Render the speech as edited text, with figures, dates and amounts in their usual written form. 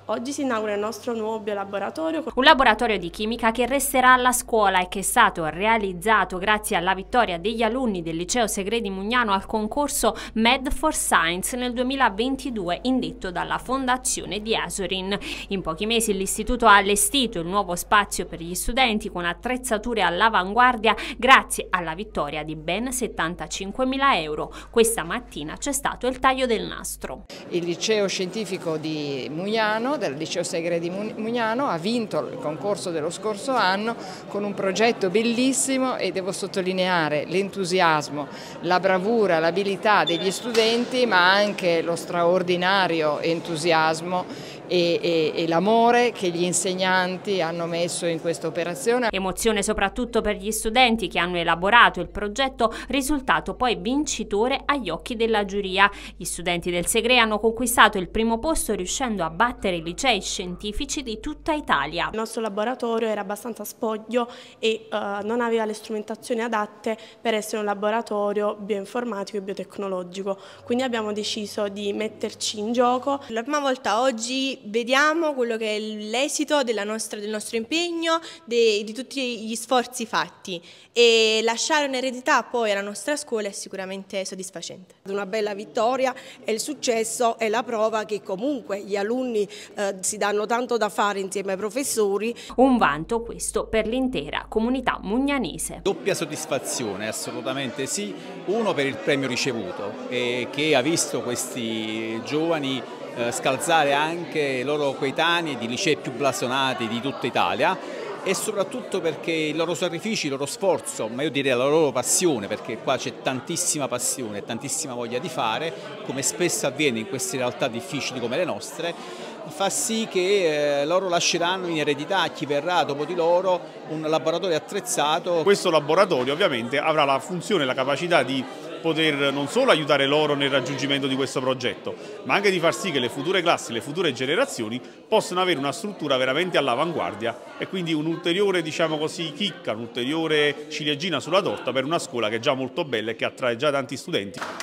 Oggi si inaugura il nostro nuovo biolaboratorio. Un laboratorio di chimica che resterà alla scuola e che è stato realizzato grazie alla vittoria degli alunni del Liceo Segreti Mugnano al concorso Med for Science nel 2022 indetto dalla Fondazione di Asorin. In pochi mesi l'istituto ha allestito il nuovo spazio per gli studenti con attrezzature all'avanguardia grazie alla vittoria di ben 75.000 euro. Questa mattina c'è stato il taglio del nastro. Il liceo scientifico di Mugnano, del liceo Segreti di Mugnano, ha vinto il concorso dello scorso anno con un progetto bellissimo e devo sottolineare l'entusiasmo, la bravura, l'abilità degli studenti, ma anche lo straordinario entusiasmo e l'amore che gli insegnanti hanno messo in questa operazione. Emozione soprattutto per gli studenti che hanno elaborato il progetto, risultato poi vincitore agli occhi della giuria. Gli studenti del Segre hanno conquistato il primo posto riuscendo a battere i licei scientifici di tutta Italia. Il nostro laboratorio era abbastanza spoglio e non aveva le strumentazioni adatte per essere un laboratorio bioinformatico e biotecnologico, quindi abbiamo deciso di metterci in gioco. La prima volta oggi vediamo quello che è l'esito del nostro impegno, di tutti gli sforzi fatti, e lasciare un'eredità poi alla nostra scuola è sicuramente soddisfacente. Una bella vittoria e il successo è la prova che comunque gli alunni si danno tanto da fare insieme ai professori. Un vanto questo per l'intera comunità mugnanese. Doppia soddisfazione, assolutamente sì, uno per il premio ricevuto che ha visto questi giovani scalzare anche i loro coetanei di licei più blasonati di tutta Italia, e soprattutto perché i loro sacrifici, il loro sforzo, ma io direi la loro passione, perché qua c'è tantissima passione e tantissima voglia di fare, come spesso avviene in queste realtà difficili come le nostre, fa sì che loro lasceranno in eredità a chi verrà dopo di loro un laboratorio attrezzato. Questo laboratorio ovviamente avrà la funzione e la capacità di poter non solo aiutare loro nel raggiungimento di questo progetto, ma anche di far sì che le future classi, le future generazioni possano avere una struttura veramente all'avanguardia e quindi un'ulteriore, diciamo così, chicca, un'ulteriore ciliegina sulla torta per una scuola che è già molto bella e che attrae già tanti studenti.